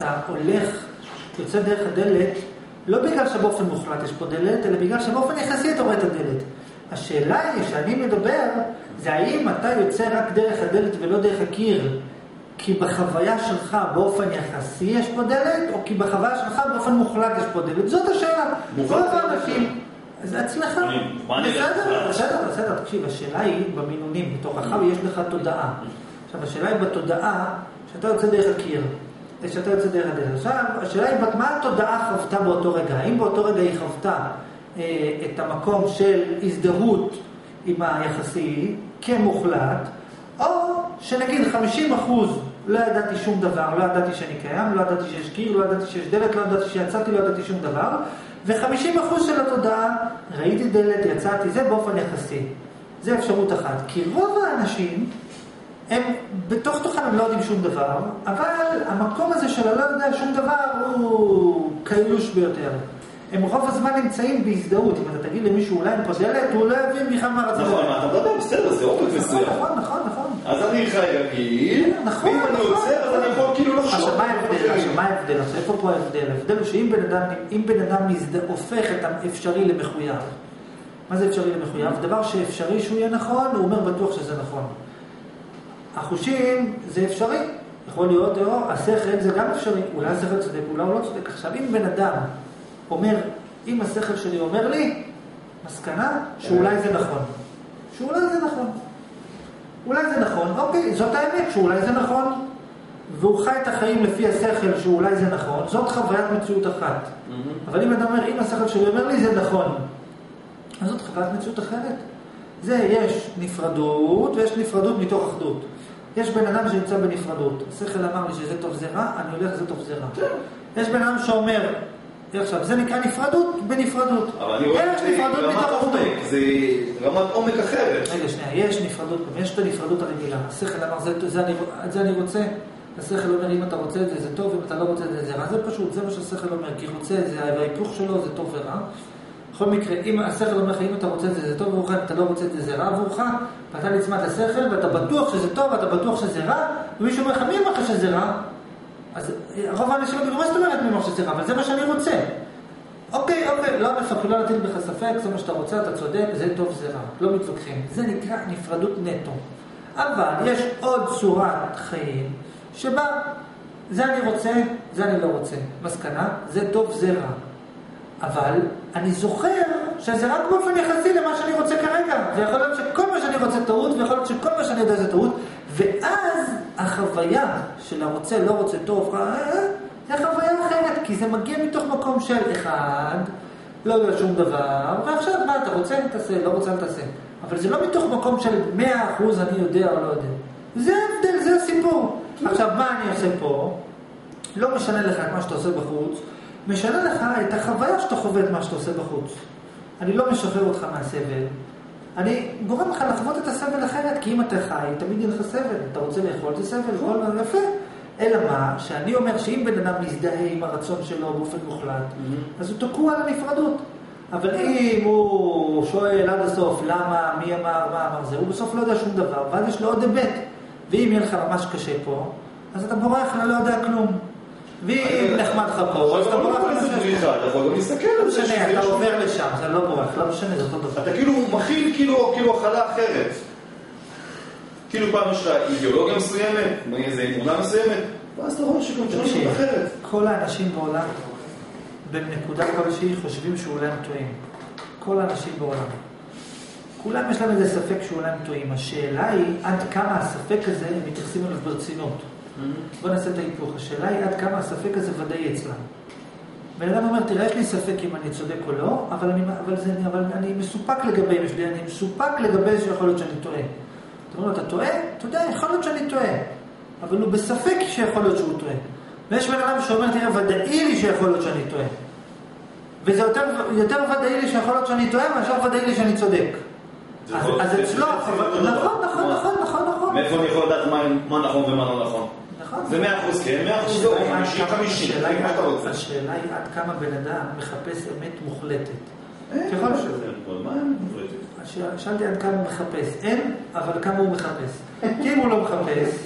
אתה הולך, יוצא דרך הדלת, לא בגלל שבאופן מוחלט יש פה דלת, אלא בגלל שבאופן יחסי אתה רואה את הדלת. השאלה היא שאני מדבר, זה האם אתה יוצא רק דרך הדלת ולא דרך הקיר, כי בחוויה שלך באופן יחסי יש פה דלת, או כי בחוויה שלך באופן מוחלט יש פה דלת. זאת השאלה. כל האנשים, אז עצמך. בסדר, תקשיב, השאלה היא במינונים, בתוכך יש לך תודעה. עכשיו, השאלה היא בתודעה שאתה יוצא דרך הקיר, שאתה יוצא דרך הדלת. עכשיו, השאלה היא מה התודעה חוותה באותו רגע? האם באותו רגע היא חוותה את המקום של הזדהות עם היחסי כמוחלט, או שנגיד 50% לא ידעתי שום דבר, לא ידעתי שאני קיים, לא ידעתי שיש קיר, לא ידעתי שיש דלת, לא ידעתי שיצאתי, לא ידעתי שום דבר, ו50% של התודעה, ראיתי דלת, יצאתי, זה באופן יחסי. זה אפשרות אחת. כי רוב האנשים, הם בתוך תוכם הם לא יודעים שום דבר, אבל המקום הזה של הלא יודע שום דבר הוא קלוש ביותר. הם רוב הזמן נמצאים בהזדהות. אם אתה תגיד למישהו אולי הם פה דלת, הוא לא יבין בכלל מה רצה. נכון, אתה מדבר בסדר, זה אופק מסוים. נכון. אז אני חי רגיל, ואם אני עוצר, אז אני יכול כאילו לחשוב. עכשיו מה ההבדל? עכשיו איפה פה ההבדל? ההבדל הוא שאם בן אדם הופך את האפשרי למחויב. מה זה אפשרי למחויב? דבר שאפשרי שהוא יהיה נכון, הוא אומר בטוח שזה נכון. החושים זה אפשרי. יכול להיות, השכל זה גם אפשרי. אולי השכל צודק, אולי הוא לא צודק. עכשיו אם בן אדם אומר, אם השכל שלי אומר לי, מסקנה שאולי זה נכון. שאולי זה נכון. אולי זה נכון, אוקיי, זאת האמת שאולי זה נכון. והוא חי את החיים לפי השכל שאולי זה נכון, זאת חוויית מציאות אחת. אבל אם אתה אומר, אם השכל שלי אומר לי זה נכון, אז זאת חוויית מציאות אחרת. זה יש נפרדות ויש נפרדות מתוך אחדות. יש בן אדם שנמצא בנפרדות. השכל אמר לי שזה טוב זה רע, אני הולך זה טוב זה רע. יש בן אדם שאומר, עכשיו, זה נקרא נפרדות בנפרדות. אבל אני רואה את רמת עומק, זה רמת עומק אחרת. רגע, שנייה, יש נפרדות, יש את הנפרדות הרגילה. השכל אמר, זה אני רוצה. השכל אומר, אם אתה רוצה את זה, זה טוב, אם אתה לא רוצה את זה, זה רע. זה פשוט, זה מה שהשכל אומר, כי רוצה את זה, וההיפוך שלו זה טוב ורע. בכל מקרה, אם השכל אומר לך, אם אתה רוצה את זה, זה טוב עבורך, אם אתה לא רוצה את זה, זה רע עבורך, ואתה נצמד לשכל, ואתה בטוח שזה טוב, ואתה בטוח שזה רע, ומישהו אומר לך, מי אמר לך שזה רע? אז רוב האנשים יגידו, מה זאת אומרת מי אמר שזה רע? אבל זה מה שאני רוצה. אוקיי, לא מפקח, לא נטיל בך ספק, זה מה שאתה רוצה, אתה צודק, זה טוב, זה רע. לא מתווכחים. זה נקרא נפרדות נטו. אבל יש עוד צורת חיים, שבה זה אני רוצה, זה אני לא רוצה. מסקנה, זה טוב, זה רע. אבל אני זוכר שזה רק באופן יחסי למה שאני רוצה כרגע. ויכול להיות שכל מה שאני רוצה טעות, ויכול להיות שכל מה שאני יודע זה טעות. ואז החוויה של הרוצה, לא רוצה טוב, זה חוויה אחרת. כי זה מגיע מתוך מקום של אחד, לא יודע שום דבר, ועכשיו מה אתה רוצה? תעשה, לא רוצה, תעשה. אבל זה לא מתוך מקום של 100% אני יודע או לא יודע. זה ההבדל, זה הסיפור. עכשיו, מה אני עושה פה? לא משנה לך את מה שאתה עושה בחוץ, משנה לך את החוויה שאתה חווה את מה שאתה עושה בחוץ. אני לא משחרר אותך מהסבל. אני גורם לך לחוות את הסבל אחרת, כי אם אתה חי, תמיד יהיה לך סבל. אתה רוצה לאכול, זה סבל, כל מה יפה. אלא מה? שאני אומר שאם בן אדם מזדהה עם הרצון שלו באופן מוחלט, אז הוא תקוע על הנפרדות. אבל אם הוא שואל עד הסוף, למה, מי אמר, מה אמר זה, הוא בסוף לא יודע שום דבר, ואז יש לו עוד היבט. ואם יהיה לך ממש קשה פה, אז אתה בורח לא יודע כלום. ואם נחמד לך פה, אז אתה בורח למשהו. אתה יכול גם להסתכל על זה. לא משנה, אתה עובר לשם, זה לא בורח, לא משנה, זה אותו דבר. אתה כאילו מכיל כאילו החלה אחרת. כאילו פעם יש לך אידיאולוגיה מסוימת, איזו אמונה מסוימת, ואז אתה רואה שגם תשמע אחרת. כל האנשים בעולם, בנקודה כלשהי, חושבים שאולי הם טועים. כל האנשים בעולם. כולם יש להם איזה ספק שאולי הם טועים. השאלה היא עד כמה הספק הזה הם מתייחסים אליו ברצינות. בוא נעשה את ההיפוך. השאלה היא עד כמה הספק הזה ודאי אצלם. בן אדם אומר, תראה, יש לי ספק אם אני צודק או לא, אבל אני מסופק לגבי, אני מסופק לגבי שיכול להיות שאני טועה. אתה אומר, אתה טועה? אתה יודע, יכול להיות שאני טועה. אבל הוא בספק שיכול להיות שהוא טועה. ויש בן אדם שאומר, תראה, ודאי לי שיכול להיות שאני טועה. וזה יותר ודאי לי שיכול להיות שאני טועה, מאשר ודאי לי שאני צודק. אז אצלו, נכון. מאיפה אני יכול לדעת מה נכון ומה לא נכון? זה 100% כן, 100% לא, 50. השאלה היא עד כמה בן אדם מחפש אמת מוחלטת. ככל שזה, מה אמת מוחלטת? שאלתי עד כמה הוא מחפש. אין, אבל כמה הוא מחפש. כי אם הוא לא מחפש,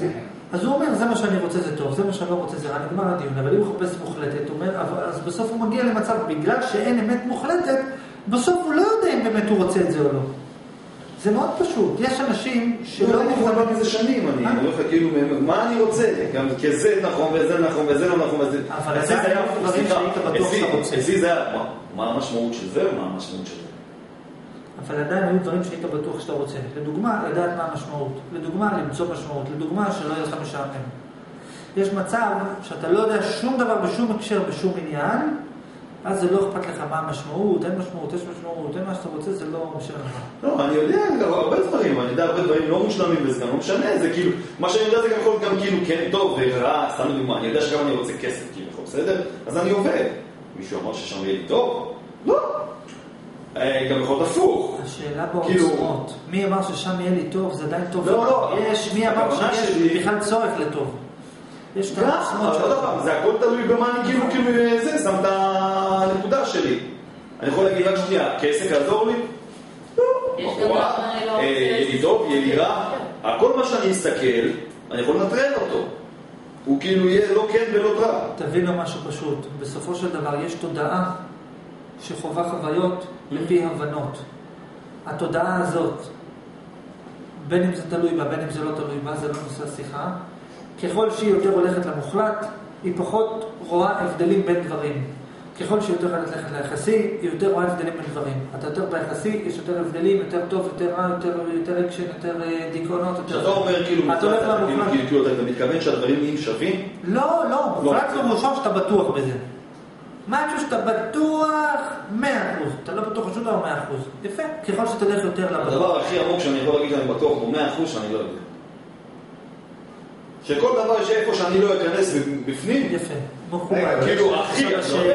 אז הוא אומר, זה מה שאני רוצה זה טוב, זה מה שאני לא רוצה זה רע, נגמר הדיון, אבל אם הוא חופש מוחלטת, הוא אומר, אז בסוף הוא מגיע למצב, בגלל שאין אמת מוחלטת, בסוף הוא לא יודע אם באמת הוא רוצה את זה או לא. זה מאוד פשוט, יש אנשים שלא מוכנים מזה שנים, אני אומר לך כאילו, מה אני רוצה? גם כי זה נכון וזה נכון וזה לא נכון וזה... אבל עדיין היה דברים שהיית בטוח שאתה רוצה. אצלי זה היה, מה המשמעות של זה ומה המשמעות של זה? אבל עדיין היו דברים שהיית בטוח שאתה רוצה. לדוגמה, לדעת מה המשמעות. לדוגמה, למצוא משמעות. לדוגמה, שלא יהיה לך משעמם. יש מצב שאתה לא יודע שום דבר בשום הקשר, בשום עניין, אז זה לא אכפת לך מה המשמעות, אין משמעות, יש משמעות, אין מה שאתה רוצה, זה לא משנה לך. לא, אני יודע הרבה דברים, אני יודע הרבה דברים לא מושלמים וזה גם לא משנה, זה כאילו, מה שאני יודע זה גם יכול להיות גם כאילו כן טוב ורע, סתם לדוגמה, אני יודע שגם אני רוצה כסף, כאילו, בסדר? אז אני עובד. מישהו אמר ששם יהיה לי טוב? לא. גם יכול להיות הפוך. השאלה בעוצמות. מי אמר ששם יהיה לי טוב, זה עדיין טוב. לא. מי אמר שיש בכלל צורך לטוב? יש את העוצמות שלו. זה הכל תלוי במה אני כאילו זה, שם את הנקודה שלי. אני יכול להגיד רק שנייה, כסף יעזור לי? לא. יהיה לי טוב, יהיה לי רע. הכל מה שאני אסתכל, אני יכול לנטרל אותו. הוא כאילו יהיה לא כן ולא רע. תבין לו משהו פשוט. בסופו של דבר יש תודעה שחובה חוויות לפי הבנות. התודעה הזאת, בין אם זה תלוי בה, בין אם זה לא תלוי בה, זה לא נושא השיחה. ככל שהיא יותר הולכת למוחלט, היא פחות רואה הבדלים בין דברים. ככל שהיא יותר הולכת ליחסי, היא יותר רואה הבדלים בין דברים. אתה יותר ביחסי, יש יותר הבדלים, יותר טוב, יותר רע, יותר אקשן, יותר דיכאונות, יותר... שאתה אומר כאילו, אתה מתכוון שהדברים נהיים שווים? לא, מוחלט לא מושך שאתה בטוח בזה. משהו שאתה בטוח 100%, אתה לא בטוח שום דבר 100%. יפה, ככל שתלך יותר לבטוח. הדבר הכי עמוק שאני יכול להגיד שאני בטוח בו 100% שאני לא יודע. שכל דבר שאיפה שאני לא אכנס בפנים. יפה. כאילו הכי,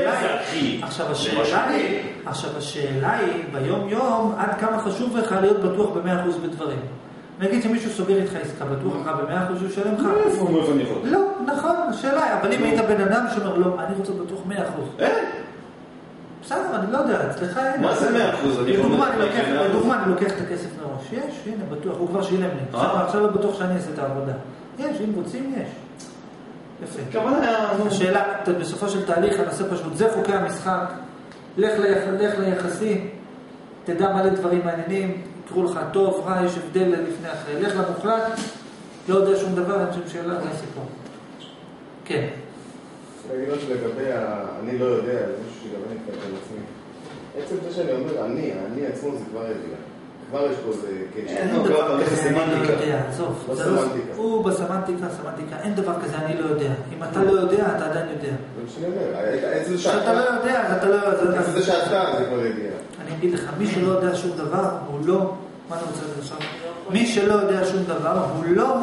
עכשיו השאלה היא ביום יום עד כמה חשוב לך להיות בטוח ב100% בדברים. נגיד שמישהו סוגר איתך עסקה, בטוח לך ב100% שהוא שלם לך. איפה אני יכול? לא, נכון, השאלה, אבל אם היית בן אדם שאומר לא, אני רוצה בטוח 100%. בסדר, אני לא יודע, אצלך אין. מה זה 100%? לדוגמה, אני לוקח את הכסף מראש. יש, הנה, בטוח, הוא כבר שילם לי. עכשיו לא בטוח שאני אעשה את העבודה. יש, אם רוצים, יש. יפה. השאלה, בסופו של תהליך, הנושא פשוט, זה חוקי המשחק. לך ליחסי, תדע מלא דברים מעניינים, יקראו לך טוב, רע, יש הבדל לפני אחרי. לך למוחלט, לא יודע שום דבר, אין שום שאלה, זה הסיפור. כן. להגיד לך לגבי, אני לא יודע, זה משהו שגם אני קצת על עצמי. עצם זה שאני אומר, אני עצמו זה כבר ידיעה. כבר יש פה איזה קשר. אין דבר כזה, אני לא יודע, עזוב. הוא בסמנטיקה, אין דבר כזה, אני לא יודע. אם אתה לא יודע, אתה עדיין יודע. זה מה שאני אומר, עצם שאתה לא יודע, אז אתה לא יודע. עצם זה שאתה, זה כבר ידיעה. אני אגיד לך, מי שלא יודע שום דבר, הוא לא... מה אני רוצה לדעת עכשיו? מי שלא יודע שום דבר, הוא לא...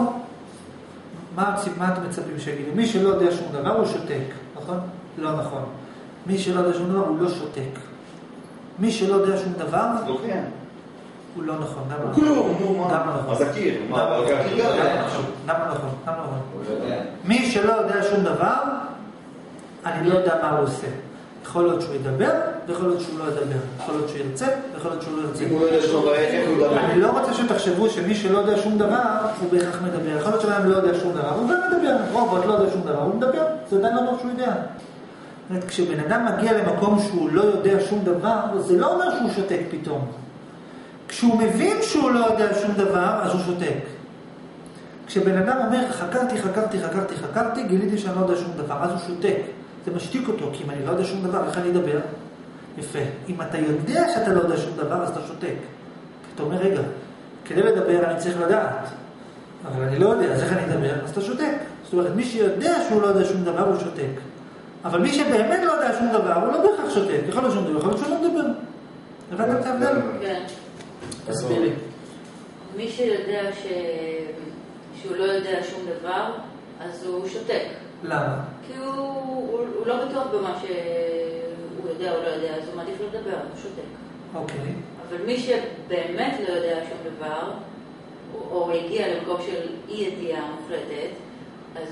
מה אתם מצפים שיגידו? מי שלא יודע שום דבר, הוא שותק. נכון? לא נכון. מי שלא יודע שום דבר, הוא לא שותק. מי שלא יודע שום דבר... הוא לא נכון, למה נכון? אז הקיר, למה נכון? מי שלא יודע שום דבר, אני לא יודע מה הוא עושה. יכול להיות שהוא ידבר, ויכול להיות שהוא לא ידבר. יכול להיות שהוא ירצה, ויכול להיות שהוא לא ירצה. אם הוא לא יודע שום דבר, איך הוא ידבר? אני לא רוצה שתחשבו שמי שלא יודע שום דבר, הוא בהכרח מדבר. יכול להיות שאדם לא יודע שום דבר, הוא גם מדבר. רובוט לא יודע שום דבר, הוא מדבר. זה עדיין לא אומר שהוא יודע. כשבן אדם מגיע למקום שהוא לא יודע שום דבר, זה לא אומר שהוא שותק פתאום. כשהוא מבין שהוא לא יודע שום דבר, אז הוא שותק. כשבן אדם אומר, חקרתי, גיליתי שאני לא יודע שום דבר, אז הוא שותק. זה משתיק אותו, כי אם אני לא יודע שום דבר, איך אני אדבר? יפה. אם אתה יודע שאתה לא יודע שום דבר, אז אתה שותק. אתה אומר, רגע, כדי לדבר אני צריך לדעת. אבל אני לא יודע, אז איך אני אדבר? אז אתה שותק. זאת אומרת, מי שיודע שהוא לא יודע שום דבר, הוא שותק. אבל מי שבאמת לא יודע שום דבר, הוא לא בהכרח שותק. יכול להיות שום דבר, יכול להיות שהוא לא מדבר. הבנת את ההבדל? כן. תסבירי. מי שיודע שהוא לא יודע שום דבר, אז הוא שותק. למה? כי הוא לא בטוח במה שהוא יודע או לא יודע, אז הוא מעדיף לדבר, הוא שותק. אוקיי. אבל מי שבאמת לא יודע שום דבר, או הגיע למקום של אי ידיעה מוחלטת, אז...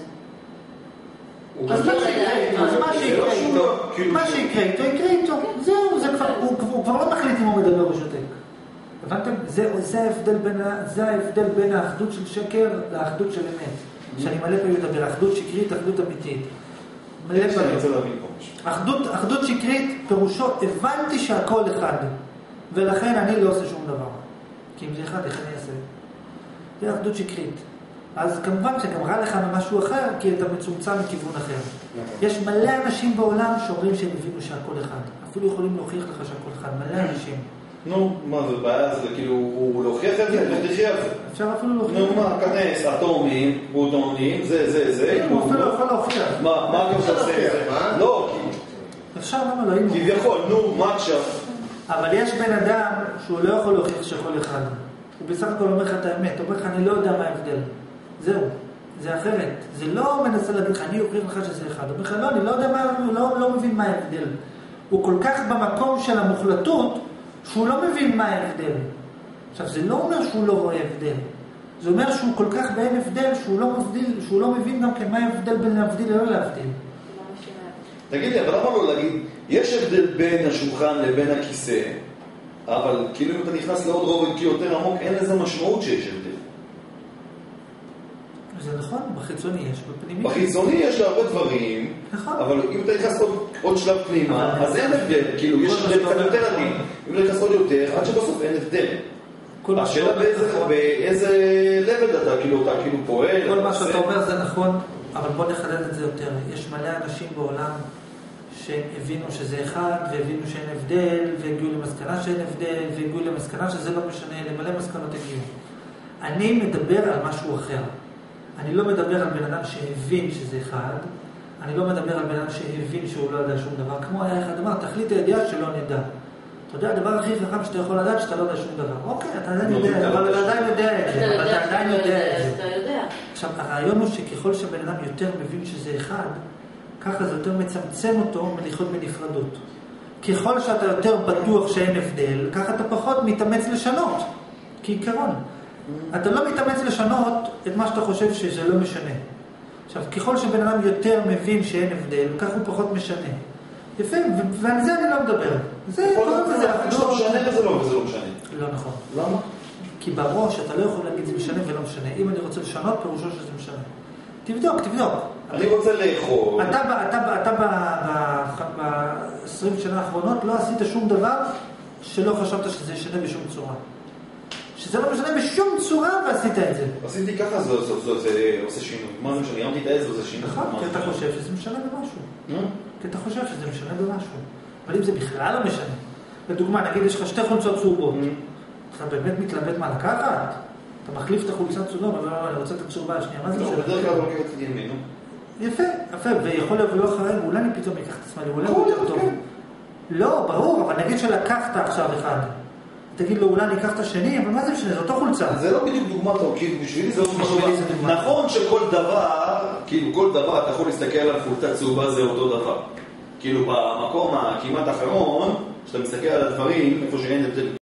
מה שיקרה איתו, יקרה איתו. זהו, הוא כבר לא מחליט אם הוא מדבר או שותק. הבנתם? זה ההבדל בין האחדות של שקר לאחדות של אמת. שאני מלא פעמים מדבר, אחדות שקרית, אחדות אמיתית. מלא פעמים. אחדות שקרית, פירושו, הבנתי שהכל אחד, ולכן אני לא עושה שום דבר. כי אם זה אחד, איך אני אעשה? זה אחדות שקרית. אז כמובן שגם רע לך ממשהו אחר, כי אתה מצומצם מכיוון אחר. יש מלא אנשים בעולם שאומרים שהם הבינו שהכל אחד. אפילו יכולים להוכיח לך שהכל אחד. מלא אנשים. נו, מה זה בעיה? זה כאילו, הוא להוכיח את זה? לא תחיה את זה. אפשר אפילו להוכיח. נו, מה, כנס, אטומים, פרוטונים, זה. הוא אפילו יכול להוכיח. מה אתה עושה? לא, אפשר, למה לא? כביכול, נו, מה עכשיו? אבל יש בן אדם שהוא לא יכול להוכיח שכל אחד. הוא בסך הכל אומר לך את האמת. הוא אומר לך, אני לא יודע מה ההבדל. זהו, זה אחרת. זה לא מנסה להגיד לך, אני אוכיח לך שזה אחד. הוא אומר לך, לא, אני לא יודע מה, הוא לא מבין מה ההבדל. הוא כל כך במקום של המוחלטות, שהוא לא מבין מה ההבדל. עכשיו, זה לא אומר שהוא לא רואה הבדל. זה אומר שהוא כל כך באין הבדל, שהוא לא מבין גם כן מה ההבדל בין להבדיל ללא להבדיל. תגיד לי, אבל למה לא להגיד, יש הבדל בין השולחן לבין הכיסא, אבל כאילו אם אתה נכנס לעוד רובד יותר עמוק, אין לזה משמעות שיש הבדל. זה נכון, בחיצוני יש, בפנימי. בחיצוני יש לה הרבה דברים, נכון. אבל אם אתה נכנס עוד שלב פנימה, אז אין הבדל, כאילו יש הבדל קצת יותר עדין. אם אתה נכנס עוד יותר, עד שבסוף אין הבדל. השאלה באיזה level אתה כאילו פועל. כל מה שאתה אומר זה נכון, אבל בוא נחדד את זה יותר. יש מלא אנשים בעולם שהבינו שזה אחד, והבינו שאין הבדל, והגיעו למסקנה שאין הבדל, והגיעו למסקנה שזה לא משנה, למלא מסקנות הגיעו. אני מדבר על משהו אחר. אני לא מדבר על בן אדם שהבין שזה אחד, אני לא מדבר על בן אדם שהבין שהוא לא יודע שום דבר. כמו היה אחד אמר, תכלית הידיעה שלא נדע. אתה יודע, הדבר הכי חכם שאתה יכול לדעת שאתה לא יודע שום דבר. אוקיי, אתה עדיין יודע, אבל אתה עדיין יודע את זה. אתה עדיין יודע את זה. עכשיו, הרעיון הוא שככל שבן אדם יותר מבין שזה אחד, ככה זה יותר מצמצם אותו מלחיות בנפרדות. ככל שאתה יותר בטוח שאין הבדל, ככה אתה פחות מתאמץ לשנות. כעיקרון. אתה לא מתאמץ לשנות את מה שאתה חושב שזה לא משנה. עכשיו, ככל שבן אדם יותר מבין שאין הבדל, כך הוא פחות משנה. יפה, ועל זה אני לא מדבר. זה כל זה אחדות. משנה וזה לא משנה. לא נכון. למה? כי בראש אתה לא יכול להגיד זה משנה ולא משנה. אם אני רוצה לשנות, פירושו שזה משנה. תבדוק. אני רוצה לאכול. אתה ב-20 שנה האחרונות לא עשית שום דבר שלא חשבת שזה ישנה בשום צורה. שזה לא משנה בשום צורה ועשית את זה. עשיתי ככה, זה עושה שינוי. מה זה משנה? ימתי את העז וזה שינוי. נכון, כי אתה חושב שזה משנה במשהו. כי אתה חושב שזה משנה במשהו. אבל אם זה בכלל לא משנה. לדוגמה, נגיד יש לך 2 חולצות צהובות. אתה באמת מתלבט מה לקחת? אתה מחליף את החולצה צהובה, אבל אני רוצה את הצהובה השנייה. מה זה משנה? בדרך כלל לא לוקח את ימינו. יפה, ויכול להיות ולא אחריהם, אולי אני פתאום אקח את עצמאלי, אולי הוא יותר טוב. לא, ברור, אבל נגיד שלקחת עכשיו אחד. תגיד לו, אולי אני אקח את השני, אבל מה זה משנה? זה אותו חולצה. זה לא בדיוק דוגמה טוב, כאילו בשבילי זה דוגמה. נכון שכל דבר, כאילו כל דבר, אתה יכול להסתכל על חולצה צהובה, זה אותו דבר. כאילו במקום הכמעט האחרון, שאתה מסתכל על הדברים, איפה שאין הבדל